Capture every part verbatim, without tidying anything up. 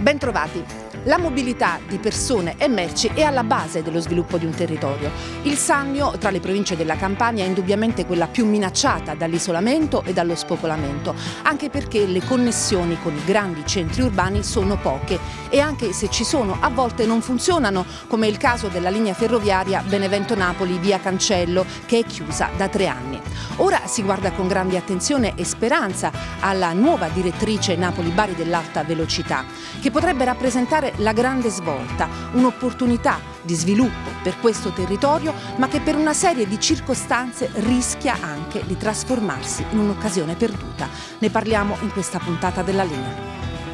Bentrovati. La mobilità di persone e merci è alla base dello sviluppo di un territorio. Il Sannio, tra le province della Campania, è indubbiamente quella più minacciata dall'isolamento e dallo spopolamento, anche perché le connessioni con i grandi centri urbani sono poche e anche se ci sono, a volte non funzionano, come il caso della linea ferroviaria Benevento-Napoli via Cancello, che è chiusa da tre anni. Ora si guarda con grande attenzione e speranza alla nuova direttrice Napoli-Bari dell'alta velocità, che potrebbe rappresentare la grande svolta, un'opportunità di sviluppo per questo territorio, ma che per una serie di circostanze rischia anche di trasformarsi in un'occasione perduta. Ne parliamo in questa puntata della Linea.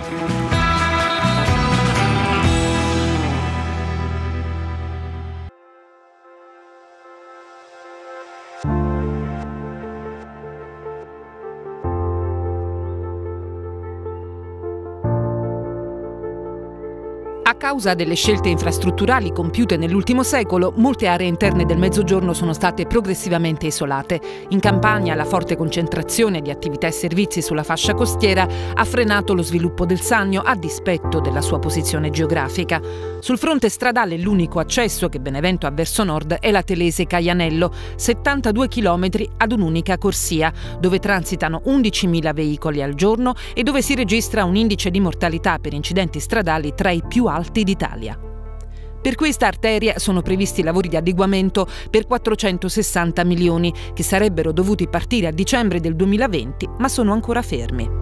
A causa delle scelte infrastrutturali compiute nell'ultimo secolo, molte aree interne del Mezzogiorno sono state progressivamente isolate. In Campania la forte concentrazione di attività e servizi sulla fascia costiera ha frenato lo sviluppo del Sannio a dispetto della sua posizione geografica. Sul fronte stradale l'unico accesso che Benevento ha verso nord è la Telese-Caianello, settantadue chilometri ad un'unica corsia, dove transitano undicimila veicoli al giorno e dove si registra un indice di mortalità per incidenti stradali tra i più alti d'Italia. Per questa arteria sono previsti lavori di adeguamento per quattrocentosessanta milioni che sarebbero dovuti partire a dicembre del duemilaventi, ma sono ancora fermi.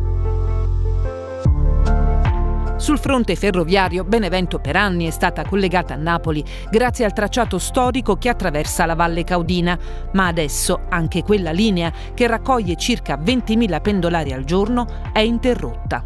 Sul fronte ferroviario, Benevento per anni è stata collegata a Napoli grazie al tracciato storico che attraversa la Valle Caudina, ma adesso anche quella linea, che raccoglie circa ventimila pendolari al giorno, è interrotta.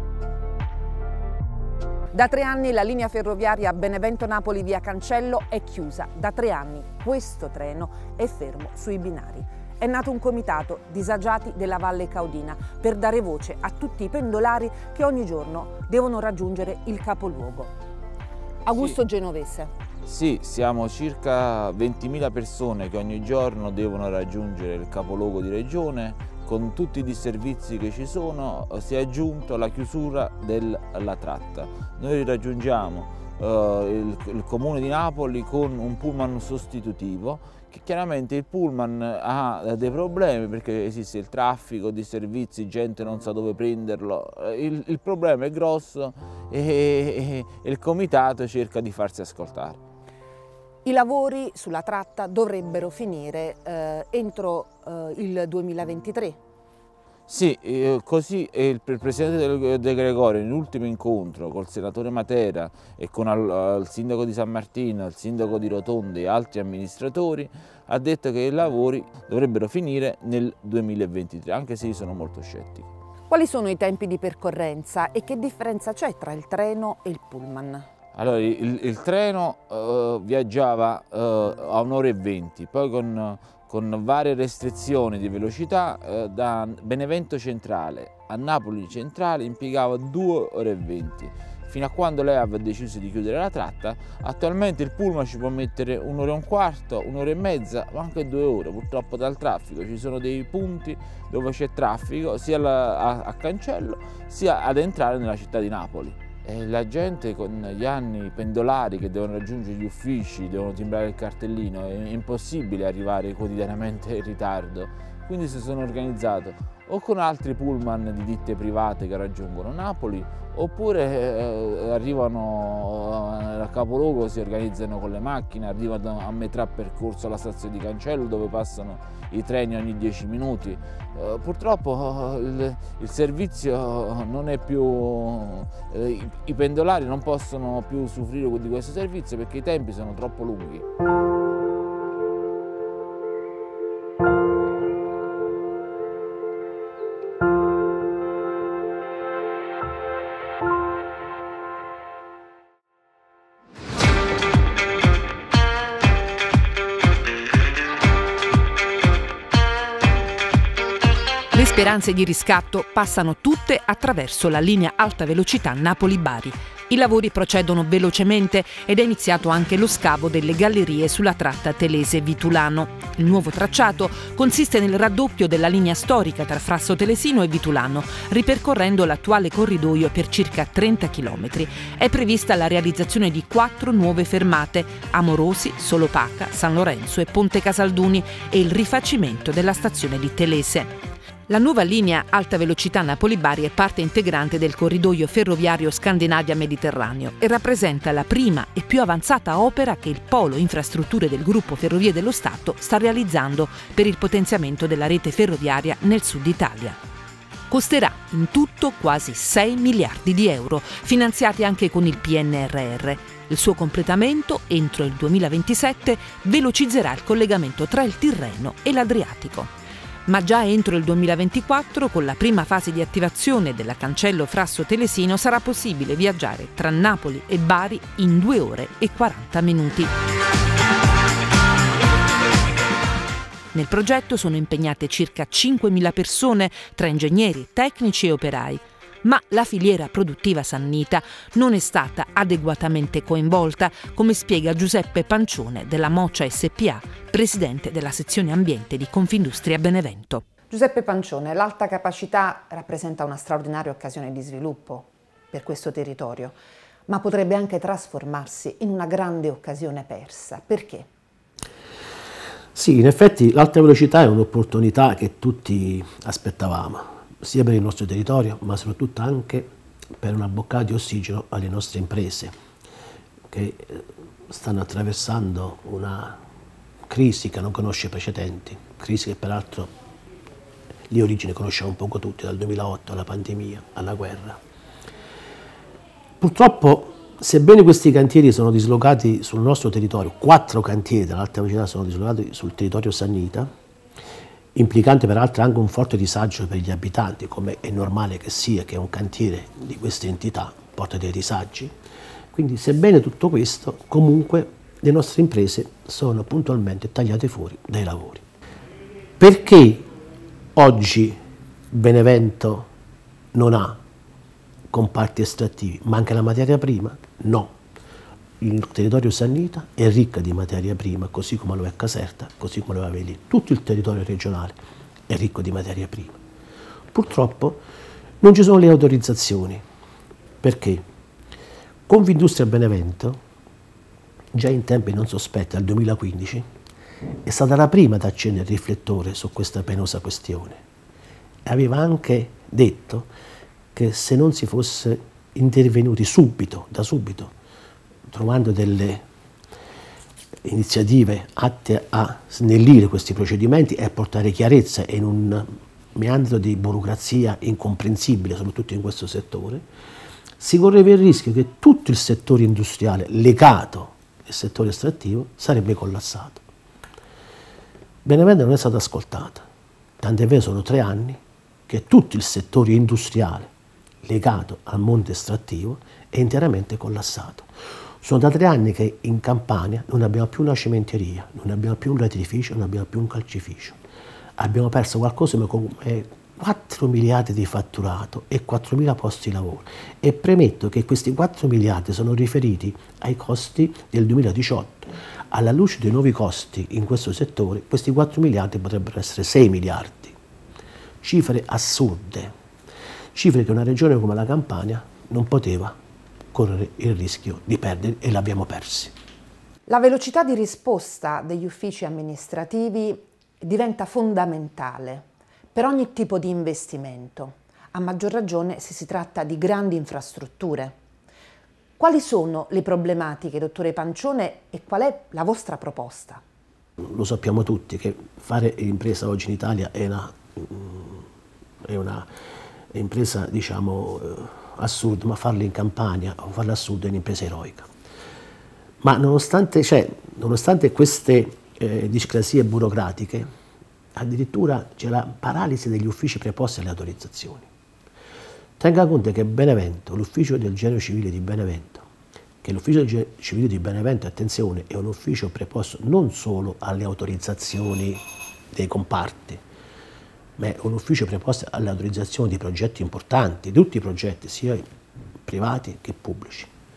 Da tre anni la linea ferroviaria Benevento-Napoli via Cancello è chiusa. Da tre anni questo treno è fermo sui binari. È nato un comitato Disagiati della Valle Caudina per dare voce a tutti i pendolari che ogni giorno devono raggiungere il capoluogo. Augusto sì. Genovese. Sì, siamo circa ventimila persone che ogni giorno devono raggiungere il capoluogo di regione. Con tutti i disservizi che ci sono si è aggiunto la chiusura della tratta. Noi raggiungiamo eh, il, il comune di Napoli con un pullman sostitutivo, che chiaramente il pullman ha dei problemi perché esiste il traffico di servizi, gente non sa dove prenderlo, il, il problema è grosso e, e, e il comitato cerca di farsi ascoltare. I lavori sulla tratta dovrebbero finire eh, entro eh, il duemilaventitré. Sì, eh, così il, il Presidente De Gregorio nell'ultimo incontro col senatore Matera e con il, il sindaco di San Martino, il sindaco di Rotonde e altri amministratori ha detto che i lavori dovrebbero finire nel duemilaventitré, anche se io sono molto scettico. Quali sono i tempi di percorrenza e che differenza c'è tra il treno e il pullman? Allora, il, il treno uh, viaggiava uh, a un'ora e venti, poi con, con varie restrizioni di velocità uh, da Benevento Centrale a Napoli Centrale impiegava due ore e venti. Fino a quando lei aveva deciso di chiudere la tratta, attualmente il pullman ci può mettere un'ora e un quarto, un'ora e mezza, ma anche due ore, purtroppo dal traffico. Ci sono dei punti dove c'è traffico sia a, a Cancello sia ad entrare nella città di Napoli. E la gente con gli anni pendolari che devono raggiungere gli uffici, devono timbrare il cartellino, è impossibile arrivare quotidianamente in ritardo. Quindi si sono organizzato o con altri pullman di ditte private che raggiungono Napoli, oppure eh, arrivano al capoluogo, si organizzano con le macchine, arrivano a metà percorso alla stazione di Cancello dove passano i treni ogni dieci minuti. Eh, purtroppo il, il servizio non è più, eh, i, i pendolari non possono più usufruire di questo servizio perché i tempi sono troppo lunghi. Le speranze di riscatto passano tutte attraverso la linea alta velocità Napoli-Bari. I lavori procedono velocemente ed è iniziato anche lo scavo delle gallerie sulla tratta Telese-Vitulano. Il nuovo tracciato consiste nel raddoppio della linea storica tra Frasso Telesino e Vitulano, ripercorrendo l'attuale corridoio per circa trenta chilometri. È prevista la realizzazione di quattro nuove fermate: Amorosi, Solopaca, San Lorenzo e Ponte Casalduni, e il rifacimento della stazione di Telese. La nuova linea alta velocità Napoli-Bari è parte integrante del corridoio ferroviario Scandinavia-Mediterraneo e rappresenta la prima e più avanzata opera che il Polo Infrastrutture del Gruppo Ferrovie dello Stato sta realizzando per il potenziamento della rete ferroviaria nel sud Italia. Costerà in tutto quasi sei miliardi di euro, finanziati anche con il P N R R. Il suo completamento, entro il duemilaventisette, velocizzerà il collegamento tra il Tirreno e l'Adriatico. Ma già entro il duemilaventiquattro, con la prima fase di attivazione della cancello Frasso-Telesino, sarà possibile viaggiare tra Napoli e Bari in due ore e quaranta minuti. Nel progetto sono impegnate circa cinquemila persone, tra ingegneri, tecnici e operai. Ma la filiera produttiva sannita non è stata adeguatamente coinvolta, come spiega Giuseppe Pancione della Moccia S P A, presidente della sezione ambiente di Confindustria Benevento. Giuseppe Pancione, l'alta capacità rappresenta una straordinaria occasione di sviluppo per questo territorio, ma potrebbe anche trasformarsi in una grande occasione persa. Perché? Sì, in effetti l'alta velocità è un'opportunità che tutti aspettavamo, sia per il nostro territorio, ma soprattutto anche per una boccata di ossigeno alle nostre imprese, che stanno attraversando una crisi che non conosce precedenti, crisi che peraltro le origini conosciamo un poco tutti, dal duemilaotto alla pandemia, alla guerra. Purtroppo, sebbene questi cantieri sono dislocati sul nostro territorio, quattro cantieri dell'alta velocità sono dislocati sul territorio sannita, implicante peraltro anche un forte disagio per gli abitanti, come è normale che sia, che un cantiere di queste entità porta dei disagi. Quindi, sebbene tutto questo, comunque le nostre imprese sono puntualmente tagliate fuori dai lavori. Perché oggi Benevento non ha comparti estrattivi? Manca la materia prima? No. Il territorio sannita è ricca di materia prima, così come lo è Caserta, così come lo è Avellino. Tutto il territorio regionale è ricco di materia prima. Purtroppo non ci sono le autorizzazioni. Perché? Confindustria Benevento, già in tempi non sospetti, al duemilaquindici, è stata la prima ad accendere il riflettore su questa penosa questione. E aveva anche detto che se non si fosse intervenuti subito, da subito, trovando delle iniziative atte a snellire questi procedimenti e a portare chiarezza in un meandro di burocrazia incomprensibile, soprattutto in questo settore, si correva il rischio che tutto il settore industriale legato al settore estrattivo sarebbe collassato. Benevento non è stata ascoltata, tant'è vero sono tre anni che tutto il settore industriale legato al mondo estrattivo è interamente collassato. Sono da tre anni che in Campania non abbiamo più una cementeria, non abbiamo più un latrificio, non abbiamo più un calcificio. Abbiamo perso qualcosa come quattro miliardi di fatturato e quattromila posti di lavoro. E premetto che questi quattro miliardi sono riferiti ai costi del duemiladiciotto. Alla luce dei nuovi costi in questo settore, questi quattro miliardi potrebbero essere sei miliardi. Cifre assurde, cifre che una regione come la Campania non poteva correre il rischio di perdere, e l'abbiamo persi. La velocità di risposta degli uffici amministrativi diventa fondamentale per ogni tipo di investimento, a maggior ragione se si tratta di grandi infrastrutture. Quali sono le problematiche, dottore Pancione, e qual è la vostra proposta? Lo sappiamo tutti che fare impresa oggi in Italia è una, è una impresa, diciamo, assurdo, ma farlo in Campania o farlo a sud è un'impresa eroica. Ma nonostante, cioè, nonostante queste eh, discrasie burocratiche, addirittura c'è la paralisi degli uffici preposti alle autorizzazioni. Tenga conto che Benevento, l'ufficio del genio civile di Benevento, che l'ufficio del genio civile di Benevento, attenzione, è un ufficio preposto non solo alle autorizzazioni dei comparti, ma è un ufficio preposto alle autorizzazioni di progetti importanti, di tutti i progetti, sia privati che pubblici.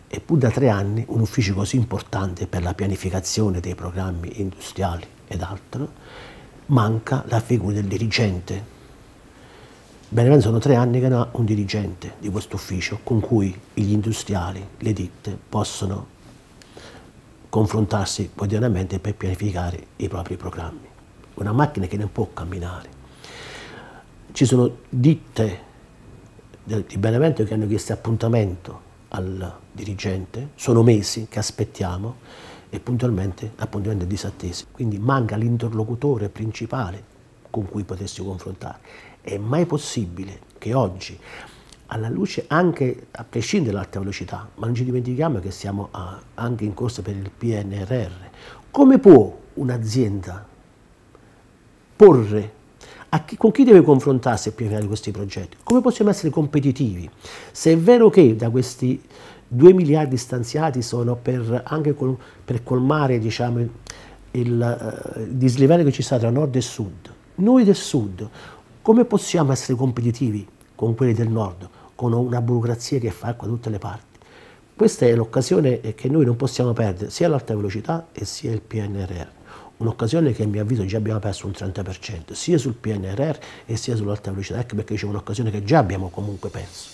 Eppure da tre anni un ufficio così importante per la pianificazione dei programmi industriali ed altro, manca la figura del dirigente. Benevento sono tre anni che non ha un dirigente di questo ufficio con cui gli industriali, le ditte, possono confrontarsi quotidianamente per pianificare i propri programmi. Una macchina che non può camminare. Ci sono ditte di Benevento che hanno chiesto appuntamento al dirigente, sono mesi che aspettiamo e puntualmente l'appuntamento è disatteso. Quindi manca l'interlocutore principale con cui potessi confrontare. È mai possibile che oggi, alla luce anche a prescindere dall'alta velocità, ma non ci dimentichiamo che siamo a, anche in corsa per il P N R R, come può un'azienda porre, a chi, con chi deve confrontarsi e pianificare questi progetti? Come possiamo essere competitivi? Se è vero che da questi due miliardi stanziati sono per, anche col, per colmare diciamo, il, il, uh, il dislivello che ci sta tra nord e sud, noi del sud come possiamo essere competitivi con quelli del nord, con una burocrazia che fa acqua da tutte le parti? Questa è l'occasione che noi non possiamo perdere, sia l'alta velocità e sia il P N R R. Un'occasione che a mio avviso già abbiamo perso un trenta per cento, sia sul P N R R e sia sull'alta velocità, ecco perché c'è un'occasione che già abbiamo comunque perso.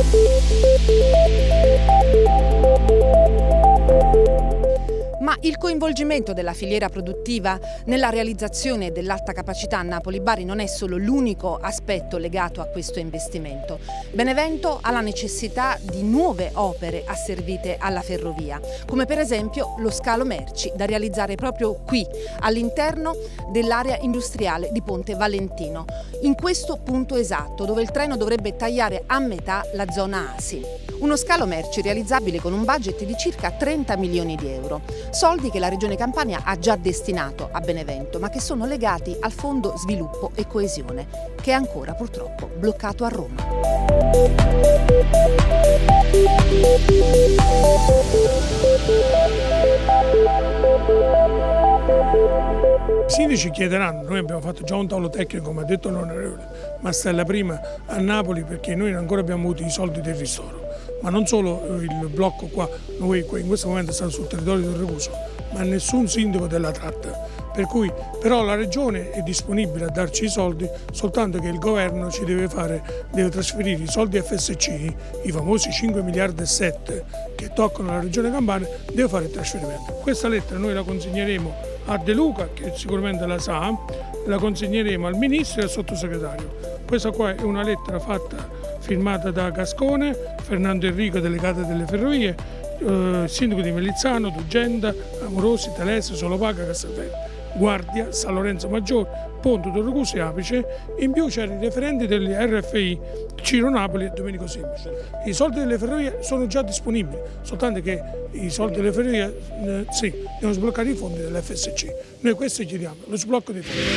Ma il coinvolgimento della filiera produttiva nella realizzazione dell'alta capacità Napoli-Bari non è solo l'unico aspetto legato a questo investimento. Benevento ha la necessità di nuove opere asservite alla ferrovia, come per esempio lo scalo merci da realizzare proprio qui, all'interno dell'area industriale di Ponte Valentino, in questo punto esatto dove il treno dovrebbe tagliare a metà la zona A S I. Uno scalo merci realizzabile con un budget di circa trenta milioni di euro. Soldi che la Regione Campania ha già destinato a Benevento, ma che sono legati al Fondo Sviluppo e Coesione, che è ancora purtroppo bloccato a Roma. I sindaci chiederanno, noi abbiamo fatto già un tavolo tecnico, come ha detto l'onorevole Mastella prima, a Napoli perché noi ancora abbiamo avuto i soldi del ristoro. Ma non solo il blocco qua, noi in questo momento stiamo sul territorio del Recuso, ma nessun sindaco della tratta. Per cui però la regione è disponibile a darci i soldi, soltanto che il governo ci deve fare, deve trasferire i soldi F S C, i famosi cinque miliardi e sette che toccano la regione Campania, deve fare il trasferimento. Questa lettera noi la consegneremo a De Luca, che sicuramente la sa, la consegneremo al ministro e al sottosegretario. Questa qua è una lettera fatta firmata da Gascone, Fernando Enrico, delegato delle ferrovie, eh, sindaco di Melizzano, Dugenda, Amorosi, Telese, Solopaga, Castelfranco, Guardia, San Lorenzo Maggiore, Ponte Torrecuso e Apice. In più c'erano i referenti degli R F I, Ciro Napoli e Domenico Semplice. I soldi delle ferrovie sono già disponibili, soltanto che i soldi delle ferrovie eh, sì, devono sbloccare i fondi dell'F S C. Noi questo chiediamo, lo sblocco dei fondi.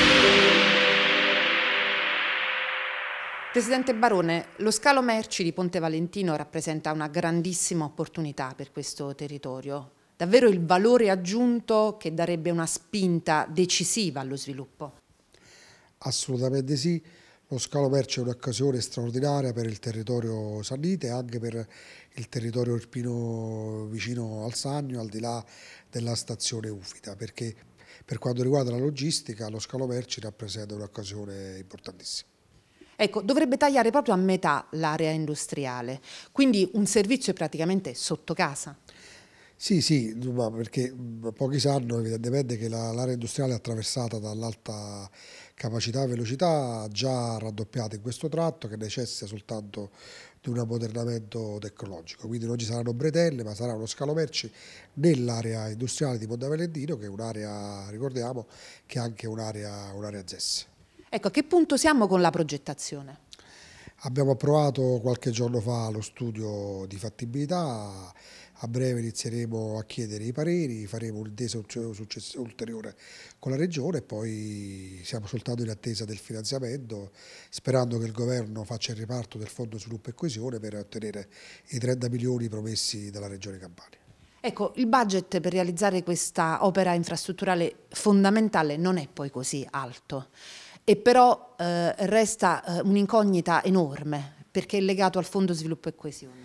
Presidente Barone, lo scalo merci di Ponte Valentino rappresenta una grandissima opportunità per questo territorio, davvero il valore aggiunto che darebbe una spinta decisiva allo sviluppo. Assolutamente sì, lo scalo merci è un'occasione straordinaria per il territorio sannite e anche per il territorio irpino vicino al Sannio, al di là della stazione Ufita, perché per quanto riguarda la logistica lo scalo merci rappresenta un'occasione importantissima. Ecco, dovrebbe tagliare proprio a metà l'area industriale, quindi un servizio praticamente sotto casa. Sì, sì, perché pochi sanno evidentemente che l'area industriale attraversata dall'alta capacità e velocità ha già raddoppiato in questo tratto, che necessita soltanto di un ammodernamento tecnologico. Quindi non ci saranno bretelle, ma sarà uno scalo merci nell'area industriale di Ponte Valentino, che è un'area, ricordiamo, che è anche un'area un'area Z E S. Ecco, a che punto siamo con la progettazione? Abbiamo approvato qualche giorno fa lo studio di fattibilità, a breve inizieremo a chiedere i pareri, faremo un'intesa ulteriore con la Regione e poi siamo soltanto in attesa del finanziamento, sperando che il Governo faccia il riparto del Fondo Sviluppo e Coesione per ottenere i trenta milioni promessi dalla Regione Campania. Ecco, il budget per realizzare questa opera infrastrutturale fondamentale non è poi così alto. E però eh, resta eh, un'incognita enorme perché è legato al Fondo Sviluppo e Coesione.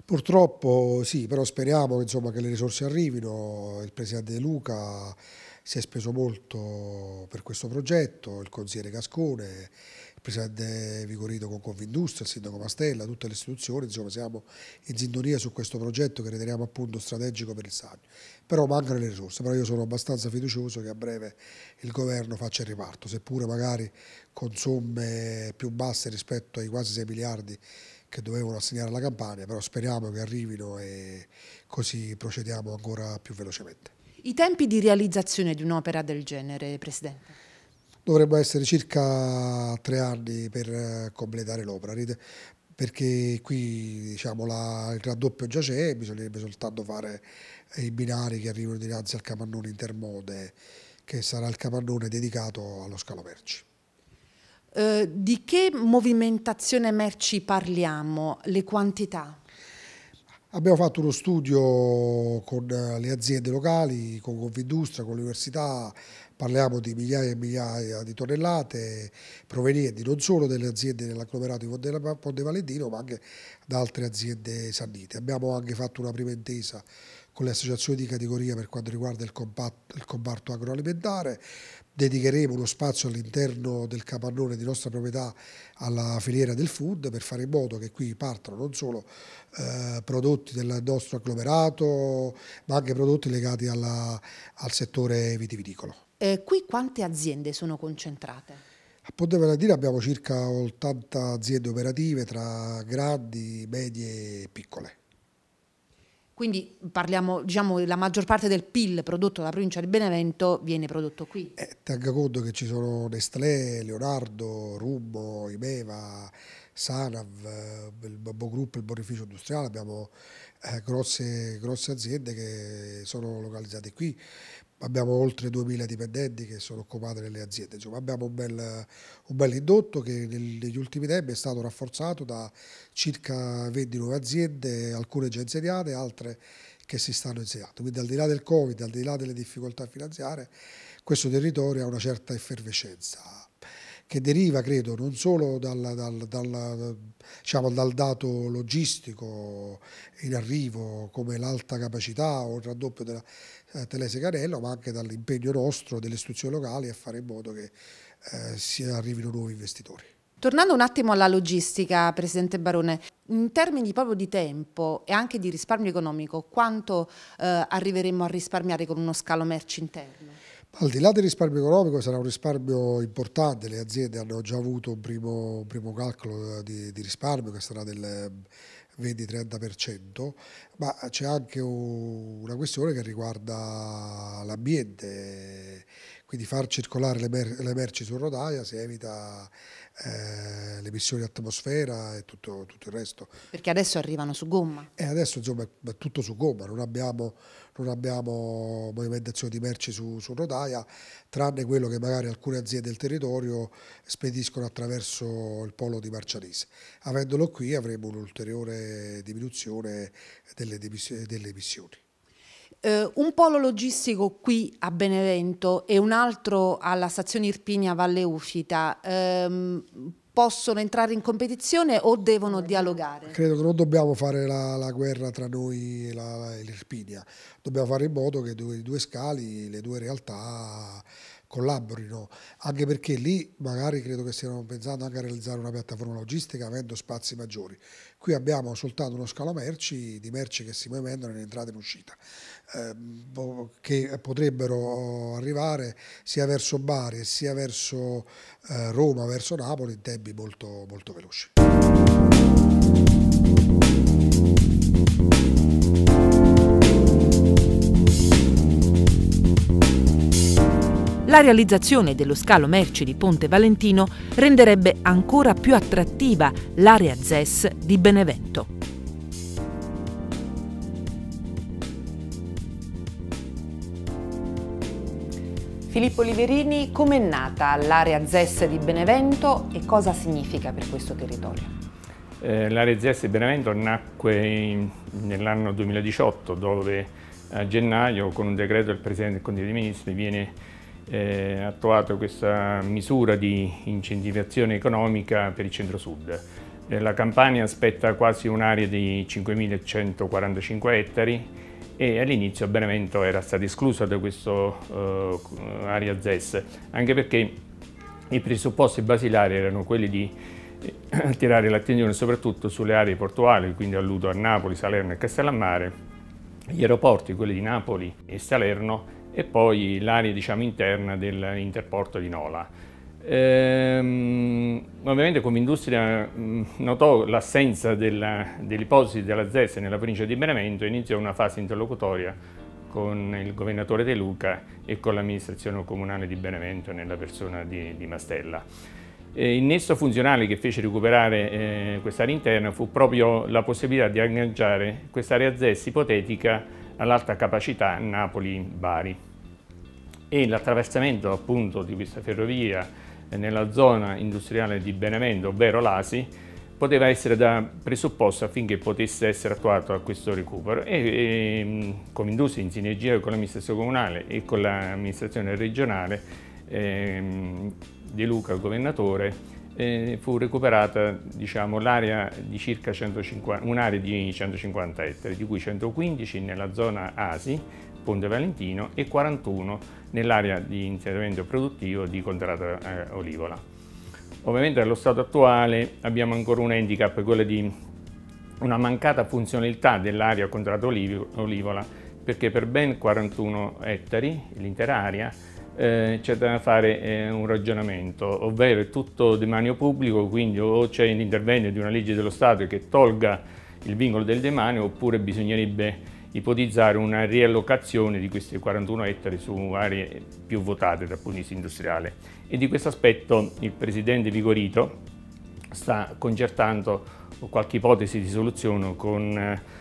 Purtroppo sì, però speriamo insomma, che le risorse arrivino. Il Presidente De Luca si è speso molto per questo progetto, il consigliere Gascone, il Presidente Vigorito con Confindustria, il Sindaco Mastella, tutte le istituzioni, insomma siamo in sintonia su questo progetto che riteniamo appunto strategico per il Sannio. Però mancano le risorse, però io sono abbastanza fiducioso che a breve il governo faccia il riparto, seppure magari con somme più basse rispetto ai quasi sei miliardi che dovevano assegnare alla Campania, però speriamo che arrivino e così procediamo ancora più velocemente. I tempi di realizzazione di un'opera del genere, Presidente? Dovrebbero essere circa tre anni per completare l'opera, perché qui diciamo, la, il raddoppio già c'è, bisognerebbe soltanto fare i binari che arrivano dinanzi al capannone intermode, che sarà il capannone dedicato allo scalo merci. Uh, di che movimentazione merci parliamo? Le quantità? Abbiamo fatto uno studio con le aziende locali, con Confindustria, con l'università, parliamo di migliaia e migliaia di tonnellate provenienti non solo dalle aziende dell'agglomerato di Ponte Valentino ma anche da altre aziende sannite. Abbiamo anche fatto una prima intesa con le associazioni di categoria per quanto riguarda il comparto, il comparto agroalimentare. Dedicheremo uno spazio all'interno del capannone di nostra proprietà alla filiera del food per fare in modo che qui partano non solo eh, prodotti del nostro agglomerato ma anche prodotti legati alla, al settore vitivinicolo. Eh, qui quante aziende sono concentrate? A Ponte Valentino abbiamo circa ottanta aziende operative tra grandi, medie e piccole. Quindi parliamo, diciamo, la maggior parte del P I L prodotto dalla provincia di Benevento viene prodotto qui. Eh, tenga conto che ci sono Nestlé, Leonardo, Rummo, Imeva, Sanav, il Babbo Group, il Bonificio Industriale, abbiamo eh, grosse, grosse aziende che sono localizzate qui. Abbiamo oltre duemila dipendenti che sono occupati nelle aziende, insomma abbiamo un bel, un bel indotto che negli ultimi tempi è stato rafforzato da circa venti nuove aziende, alcune già insediate, altre che si stanno insediando. Quindi al di là del Covid, al di là delle difficoltà finanziarie, questo territorio ha una certa effervescenza che deriva, credo, non solo dal, dal, dal, diciamo, dal dato logistico in arrivo come l'alta capacità o il raddoppio della eh, Telese Canello, ma anche dall'impegno nostro delle istituzioni locali a fare in modo che eh, si arrivino nuovi investitori. Tornando un attimo alla logistica, Presidente Barone, in termini proprio di tempo e anche di risparmio economico, quanto eh, arriveremo a risparmiare con uno scalo merci interno? Al di là del risparmio economico sarà un risparmio importante, le aziende hanno già avuto un primo, un primo calcolo di, di risparmio che sarà del venti trenta per cento, ma c'è anche una questione che riguarda l'ambiente, quindi far circolare le, mer le merci su rotaia si evita eh, le emissioni in atmosfera e tutto, tutto il resto. Perché adesso arrivano su gomma. E adesso insomma è tutto su gomma, non abbiamo, non abbiamo movimentazione di merci su, su rotaia, tranne quello che magari alcune aziende del territorio spediscono attraverso il polo di Marcianise. Avendolo qui avremo un'ulteriore diminuzione delle, delle emissioni. Uh, un polo logistico qui a Benevento e un altro alla stazione Irpinia Valle Ufita um, possono entrare in competizione o devono dialogare? Credo che non dobbiamo fare la, la guerra tra noi e l'Irpinia, dobbiamo fare in modo che i due, due scali, le due realtà collaborino, anche perché lì magari credo che stiano pensando anche a realizzare una piattaforma logistica avendo spazi maggiori. Qui abbiamo soltanto uno scalo merci, di merci che si movimentano in entrata e in uscita, eh, che potrebbero arrivare sia verso Bari sia verso eh, Roma, verso Napoli in tempi molto, molto veloci. La realizzazione dello scalo merci di Ponte Valentino renderebbe ancora più attrattiva l'area Z E S di Benevento. Filippo Oliverini, com'è nata l'area Z E S di Benevento e cosa significa per questo territorio? Eh, l'area Z E S di Benevento nacque nell'anno duemiladiciotto, dove a gennaio con un decreto del Presidente del Consiglio dei Ministri viene Eh, attuato questa misura di incentivazione economica per il centro-sud. Eh, la Campania aspetta quasi un'area di cinquemilacentoquarantacinque ettari e all'inizio Benevento era stata esclusa da questa uh, area Z E S, anche perché i presupposti basilari erano quelli di attirare l'attenzione soprattutto sulle aree portuali, quindi alludo a Napoli, Salerno e Castellammare, gli aeroporti, quelli di Napoli e Salerno, e poi l'area, diciamo, interna dell'interporto di Nola. Ehm, ovviamente Confindustria mh, notò l'assenza dell'ipotesi della Z E S nella provincia di Benevento e iniziò una fase interlocutoria con il governatore De Luca e con l'amministrazione comunale di Benevento nella persona di, di Mastella. Eh, il nesso funzionale che fece recuperare eh, quest'area interna fu proprio la possibilità di agganciare quest'area Z E S ipotetica all'alta capacità Napoli-Bari, e l'attraversamento appunto di questa ferrovia eh, nella zona industriale di Benevento, ovvero l'Asi, poteva essere da presupposto affinché potesse essere attuato a questo recupero, e, e Confindustria, in sinergia con l'amministrazione comunale e con l'amministrazione regionale, ehm, De Luca, il governatore, eh, fu recuperata, diciamo, l'area di circa centocinquanta, un'area di centocinquanta ettari, di cui centoquindici nella zona Asi, Ponte Valentino, e quarantuno nell'area di intervento produttivo di Contrada eh, Olivola. Ovviamente allo stato attuale abbiamo ancora un handicap, quello di una mancata funzionalità dell'area Contrada Olivola, perché per ben quarantuno ettari, l'intera area, Eh, c'è da fare eh, un ragionamento, ovvero è tutto demanio pubblico, quindi o c'è l'intervento di una legge dello Stato che tolga il vincolo del demanio, oppure bisognerebbe ipotizzare una riallocazione di questi quarantuno ettari su aree più votate dal punto di vista industriale. E di questo aspetto il presidente Vigorito sta concertando qualche ipotesi di soluzione con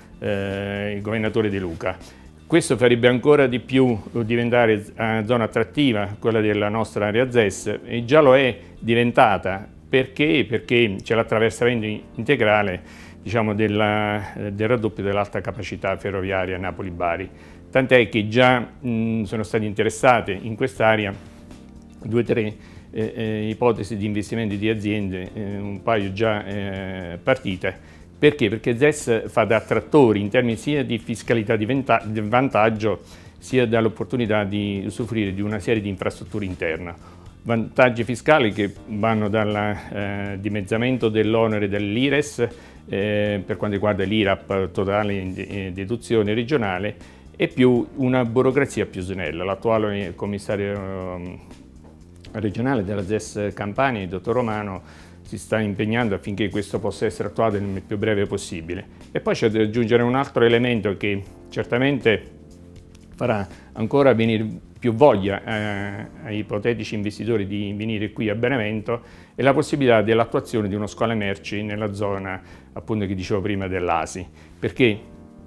eh, il governatore De Luca. Questo farebbe ancora di più diventare una zona attrattiva quella della nostra area Z E S, e già lo è diventata. Perché? Perché c'è l'attraversamento integrale, diciamo, della, del raddoppio dell'alta capacità ferroviaria Napoli-Bari. Tant'è che già mh, sono state interessate in quest'area due o tre eh, eh, ipotesi di investimenti di aziende, eh, un paio già eh, partite. Perché? Perché Z E S fa da attrattori in termini sia di fiscalità di vantaggio, sia dall'opportunità di usufruire di una serie di infrastrutture interne. Vantaggi fiscali che vanno dal eh, dimezzamento dell'onere dell'I R E S eh, per quanto riguarda l'I R A P totale in deduzione regionale, e più una burocrazia più snella. L'attuale commissario eh, regionale della Z E S Campania, il dottor Romano, si sta impegnando affinché questo possa essere attuato nel più breve possibile. E poi c'è da aggiungere un altro elemento che certamente farà ancora venire più voglia eh, ai ipotetici investitori di venire qui a Benevento, è la possibilità dell'attuazione di uno scalo merci nella zona, appunto, che dicevo prima, dell'Asi, perché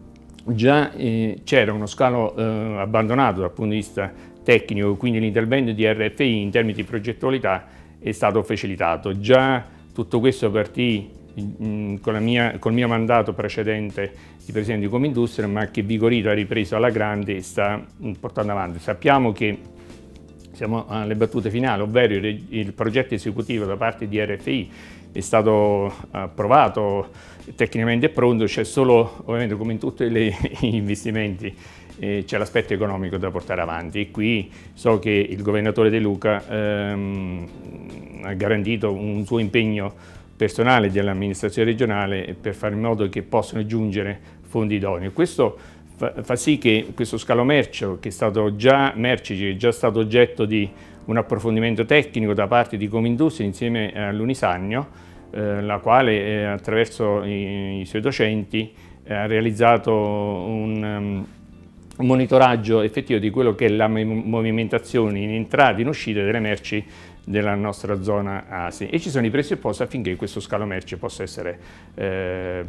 già eh, c'era uno scalo eh, abbandonato dal punto di vista tecnico, quindi l'intervento di R F I in termini di progettualità è stato facilitato. Già tutto questo partì mh, con, la mia, col mio mandato precedente di Presidente di Confindustria, ma che Vigorito ha ripreso alla grande e sta mh, portando avanti. Sappiamo che siamo alle battute finali, ovvero il, il progetto esecutivo da parte di R F I è stato approvato, tecnicamente è pronto, c'è solo, ovviamente come in tutti gli investimenti, Eh, c'è l'aspetto economico da portare avanti, e qui so che il governatore De Luca ehm, ha garantito un suo impegno personale dell'amministrazione regionale per fare in modo che possano giungere fondi idonei. Questo fa, fa sì che questo scalo merce, che è stato già, merci, che è già stato oggetto di un approfondimento tecnico da parte di Confindustria insieme all'Unisagno, eh, la quale eh, attraverso i, i suoi docenti eh, ha realizzato un um, un monitoraggio effettivo di quello che è la movimentazione in entrata e in uscita delle merci della nostra zona Asi, e ci sono i presupposti affinché questo scalo merci possa essere eh,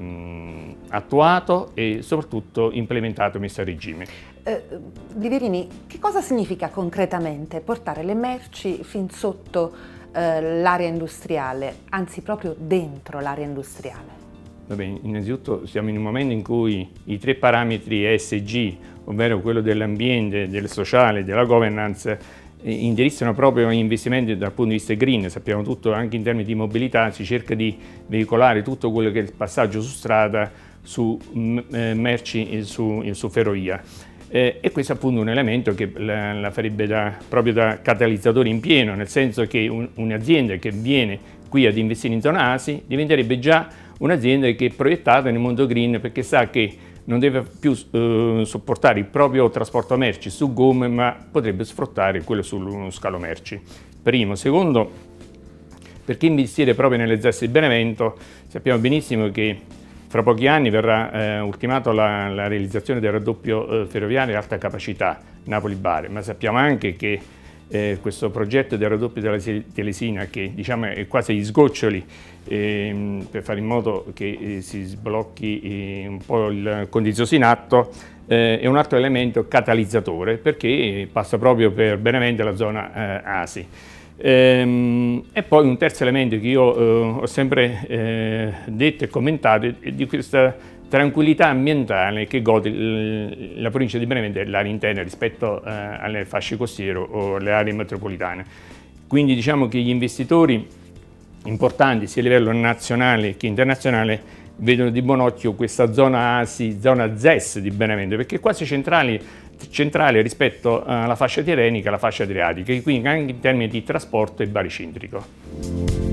attuato e soprattutto implementato e messo a regime. Eh, Liverini, che cosa significa concretamente portare le merci fin sotto eh, l'area industriale, anzi proprio dentro l'area industriale? Va bene, innanzitutto siamo in un momento in cui i tre parametri E S G, ovvero quello dell'ambiente, del sociale e della governance, indirizzano proprio investimenti dal punto di vista green. Sappiamo tutto, anche in termini di mobilità si cerca di veicolare tutto quello che è il passaggio su strada, su merci e su, su ferrovia. Eh, e questo è appunto un elemento che la, la farebbe da, proprio da catalizzatore in pieno, nel senso che un, un'azienda che viene qui ad investire in zona A S I diventerebbe già un'azienda che è proiettata nel mondo green, perché sa che non deve più eh, sopportare il proprio trasporto merci su gomme, ma potrebbe sfruttare quello sullo scalo merci. Primo. Secondo, perché investire proprio nelle Z E S di Benevento? Sappiamo benissimo che fra pochi anni verrà eh, ultimato la, la realizzazione del raddoppio eh, ferroviario alta capacità Napoli-Bari, ma sappiamo anche che eh, questo progetto del raddoppio della Telesina, che diciamo è quasi agli sgoccioli eh, per fare in modo che eh, si sblocchi eh, un po' il contenzioso in atto, eh, è un altro elemento catalizzatore, perché passa proprio per Benevento la zona eh, A S I. Ehm, e poi un terzo elemento che io eh, ho sempre eh, detto e commentato è di questa tranquillità ambientale che gode la provincia di Benevento e l'area interna rispetto eh, alle fasce costiere o alle aree metropolitane. Quindi diciamo che gli investitori importanti sia a livello nazionale che internazionale vedono di buon occhio questa zona A S I, zona Z E S di Benevento, perché è quasi centrale centrale rispetto alla fascia tirrenica e alla fascia adriatica, e quindi anche in termini di trasporto è baricentrico.